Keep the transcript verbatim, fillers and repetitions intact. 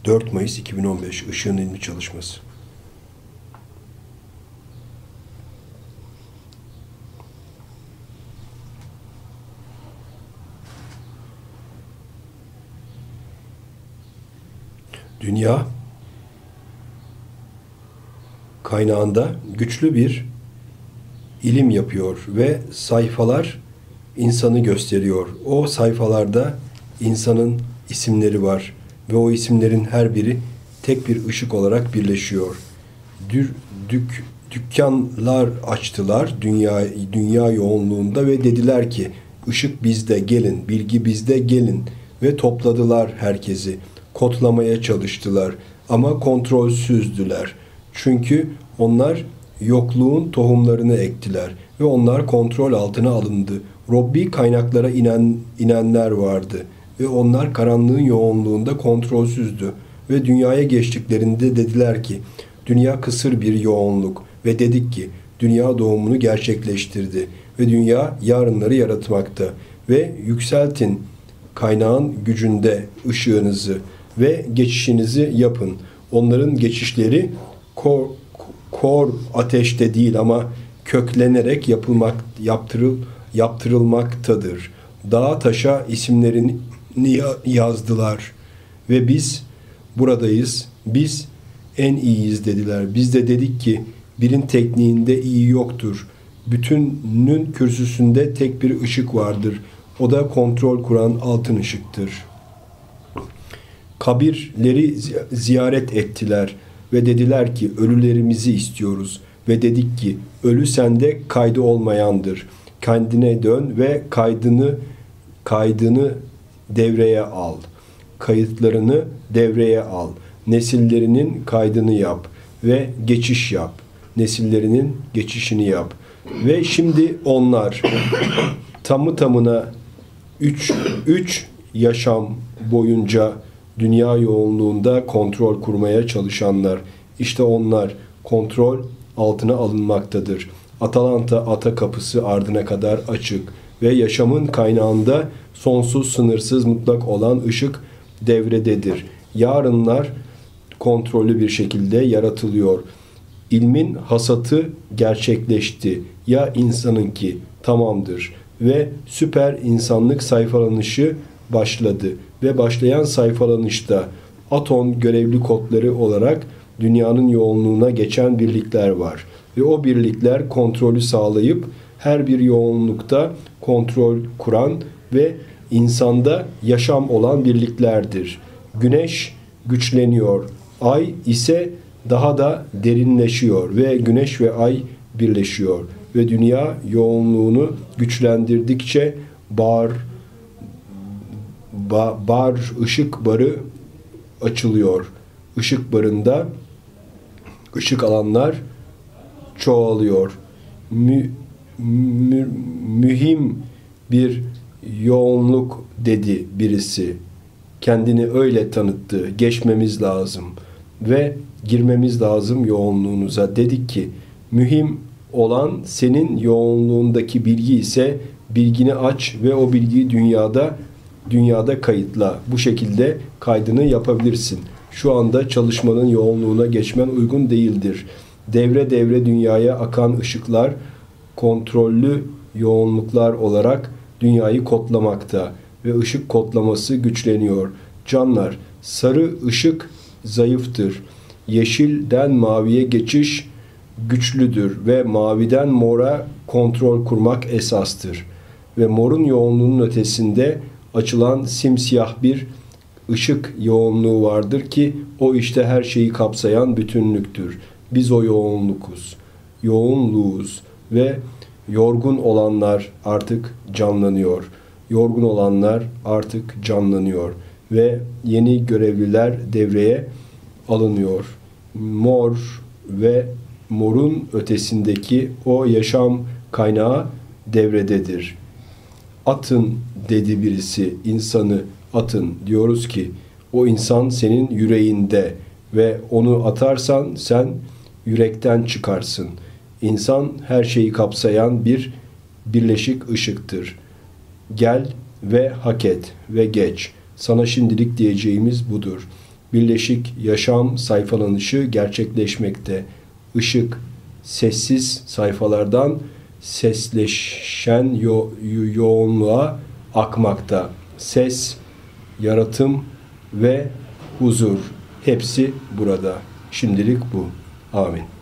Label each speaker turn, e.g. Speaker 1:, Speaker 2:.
Speaker 1: dört Mayıs iki bin on beş Işığın İlmi Çalışması. Dünya kaynağında güçlü bir ilim yapıyor ve sayfalar insanı gösteriyor. O sayfalarda insanın isimleri var ve o isimlerin her biri tek bir ışık olarak birleşiyor. Dür, dük, dükkanlar açtılar dünya dünya yoğunluğunda ve dediler ki ışık bizde gelin, bilgi bizde gelin ve topladılar herkesi. Kodlamaya çalıştılar ama kontrolsüzdüler. Çünkü onlar yokluğun tohumlarını ektiler ve onlar kontrol altına alındı. Robbi kaynaklara inen, inenler vardı ve onlar karanlığın yoğunluğunda kontrolsüzdü ve dünyaya geçtiklerinde dediler ki dünya kısır bir yoğunluk ve dedik ki dünya doğumunu gerçekleştirdi ve dünya yarınları yaratmakta ve yükseltin kaynağın gücünde ışığınızı ve geçişinizi yapın. Onların geçişleri kor, kor ateşte değil ama köklenerek yapılmak yaptırıl yaptırılmaktadır. Dağa taşa isimlerini yazdılar ve biz buradayız. Biz en iyiyiz dediler. Biz de dedik ki birin tekniğinde iyi yoktur. Bütünün kürsüsünde tek bir ışık vardır. O da kontrol kuran altın ışıktır. Kabirleri ziyaret ettiler ve dediler ki ölülerimizi istiyoruz. Ve dedik ki ölü sende kaydı olmayandır. Kendine dön ve kaydını kaydını devreye al. Kayıtlarını devreye al. Nesillerinin kaydını yap ve geçiş yap. Nesillerinin geçişini yap. Ve şimdi onlar tamı tamına üç, üç yaşam boyunca dünya yoğunluğunda kontrol kurmaya çalışanlar. İşte onlar kontrol altına alınmaktadır. Atalanta ata kapısı ardına kadar açık ve yaşamın kaynağında sonsuz, sınırsız, mutlak olan ışık devrededir. Yarınlar kontrollü bir şekilde yaratılıyor. İlmin hasatı gerçekleşti. Ya insanınki tamamdır ve süper insanlık sayfalanışı başladı ve başlayan sayfalanışta Aton görevli kodları olarak dünyanın yoğunluğuna geçen birlikler var. Ve o birlikler kontrolü sağlayıp her bir yoğunlukta kontrol kuran ve insanda yaşam olan birliklerdir. Güneş güçleniyor. Ay ise daha da derinleşiyor ve güneş ve ay birleşiyor. Ve dünya yoğunluğunu güçlendirdikçe bar, ba, bar, ışık barı açılıyor. Işık barında ışık alanlar çoğalıyor. Mü, mü, mühim bir yoğunluk dedi birisi. Kendini öyle tanıttı. Geçmemiz lazım ve girmemiz lazım yoğunluğunuza. Dedik ki mühim olan senin yoğunluğundaki bilgi ise bilgini aç ve o bilgiyi dünyada dünyada kayıtla. Bu şekilde kaydını yapabilirsin. Şu anda çalışmanın yoğunluğuna geçmen uygun değildir. Devre devre dünyaya akan ışıklar kontrollü yoğunluklar olarak dünyayı kodlamakta ve ışık kodlaması güçleniyor. Canlar, sarı ışık zayıftır. Yeşilden maviye geçiş güçlüdür ve maviden mora kontrol kurmak esastır. Ve morun yoğunluğunun ötesinde açılan simsiyah bir ışık yoğunluğu vardır ki o işte her şeyi kapsayan bütünlüktür. Biz o yoğunlukuz, yoğunluğuz ve yorgun olanlar artık canlanıyor. Yorgun olanlar artık canlanıyor ve yeni görevliler devreye alınıyor. Mor ve morun ötesindeki o yaşam kaynağı devrededir. Atın dedi birisi, insanı atın. Diyoruz ki o insan senin yüreğinde ve onu atarsan sen yürekten çıkarsın. İnsan her şeyi kapsayan bir birleşik ışıktır. Gel ve hak et ve geç. Sana şimdilik diyeceğimiz budur. birleşik yaşam sayfalanışı gerçekleşmekte. Işık, sessiz sayfalardan sesleşen yo- yo- yoğunluğa akmakta. Ses, yaratım ve huzur hepsi burada. Şimdilik bu. Amin.